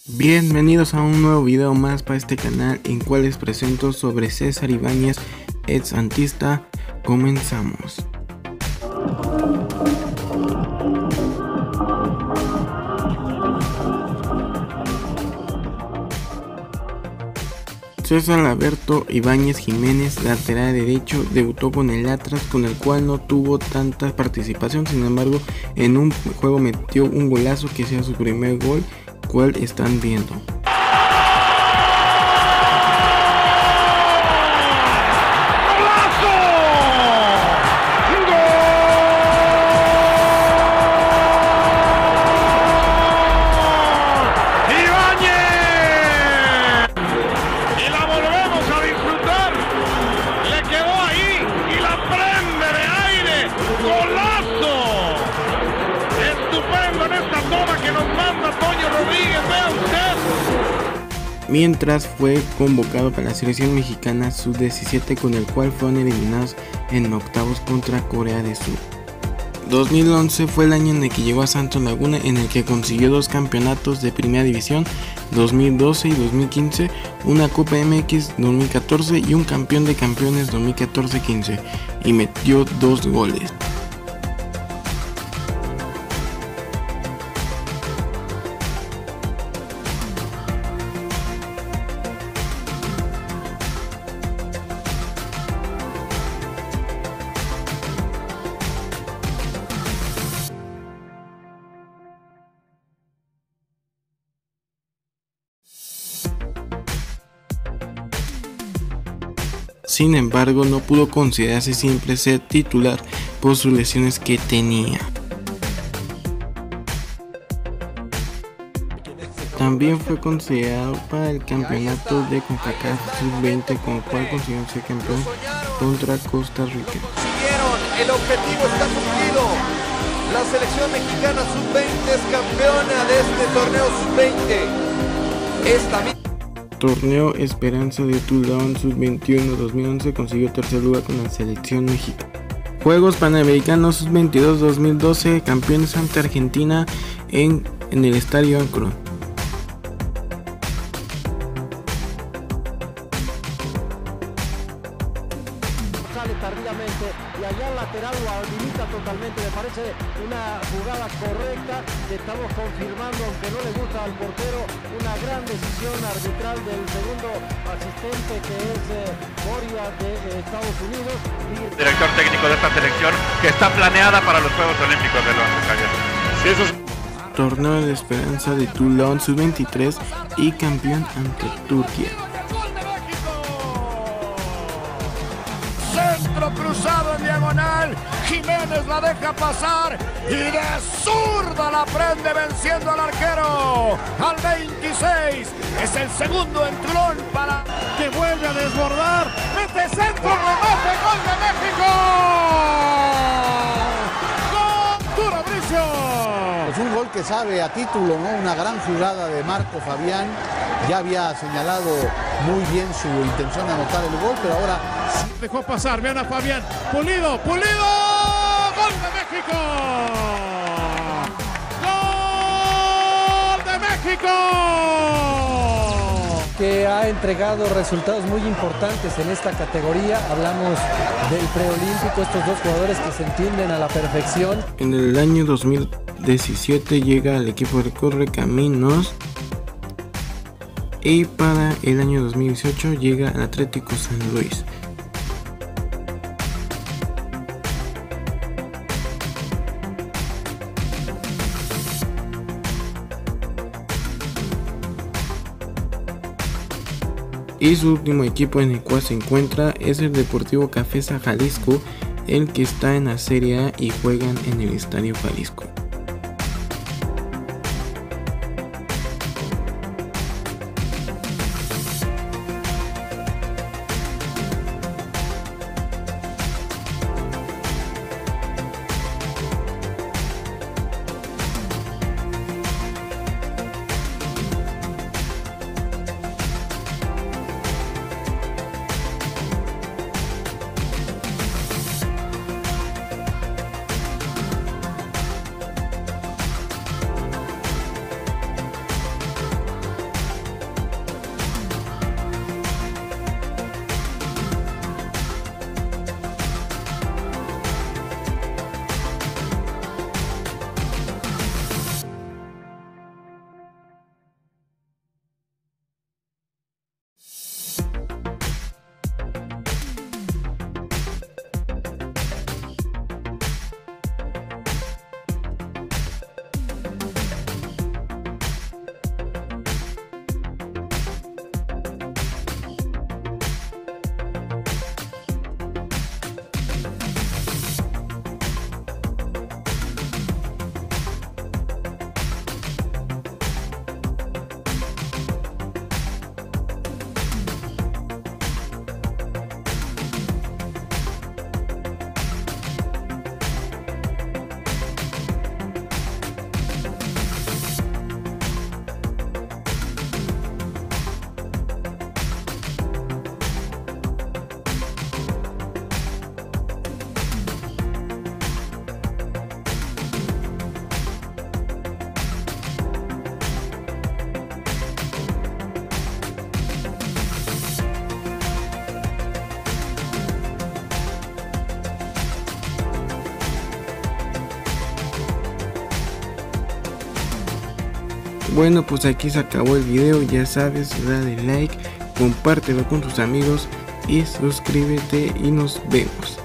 Bienvenidos a un nuevo video más para este canal en cual les presento sobre César Ibáñez, ex santista. Comenzamos. César Alberto Ibáñez Jiménez, lateral derecho, debutó con el Atlas, con el cual no tuvo tanta participación. Sin embargo, en un juego metió un golazo que sea su primer gol, cual están viendo. Mientras fue convocado para la selección mexicana sub-17, con el cual fueron eliminados en octavos contra Corea del Sur. 2011 fue el año en el que llegó a Santos Laguna, en el que consiguió 2 campeonatos de primera división, 2012 y 2015, una Copa MX 2014 y un campeón de campeones 2014-15, y metió 2 goles. Sin embargo, no pudo considerarse siempre ser titular por sus lesiones que tenía. También fue considerado para el campeonato de CONCACAF sub-20, con el cual consiguió ser campeón contra Costa Rica. El objetivo está cumplido. La selección mexicana sub-20 es campeona de este torneo sub-20. Torneo Esperanza de Toulon sub-21 2011 consiguió tercer lugar con la selección mexicana. Juegos Panamericanos sub-22 2012, campeones ante Argentina en el Estadio Akron. Sale tardíamente y allá el lateral lo habilita totalmente. Me parece una jugada correcta que estamos confirmando, aunque no le gusta al portero, una gran decisión arbitral del segundo asistente, que es Moria de Estados Unidos. Director técnico de esta selección que está planeada para los Juegos Olímpicos de Londres, Javier. Sí, eso es... Torneo de Esperanza de Toulon sub-23 y campeón ante Turquía. Centro cruzado en diagonal, Jiménez la deja pasar y de zurda la prende venciendo al arquero. Al 26 es el segundo en Toulon para que vuelve a desbordar. Mete centro, remate, gol de México. ¡Gol! ¡Duro, Bricio! Es un gol que sabe a título, ¿no? Una gran jugada de Marco Fabián. Ya había señalado muy bien su intención de anotar el gol, pero ahora dejó pasar, vean a Fabián. Pulido, Pulido. ¡Gol de México! ¡Gol de México! Que ha entregado resultados muy importantes en esta categoría. Hablamos del preolímpico, estos dos jugadores que se entienden a la perfección. En el año 2017 llega al equipo de Correcaminos, y para el año 2018 llega al Atlético San Luis. Y su último equipo en el cual se encuentra es el Deportivo Cafesa Jalisco, el que está en la Serie A y juegan en el Estadio Jalisco. Bueno, pues aquí se acabó el video, ya sabes, dale like, compártelo con tus amigos y suscríbete y nos vemos.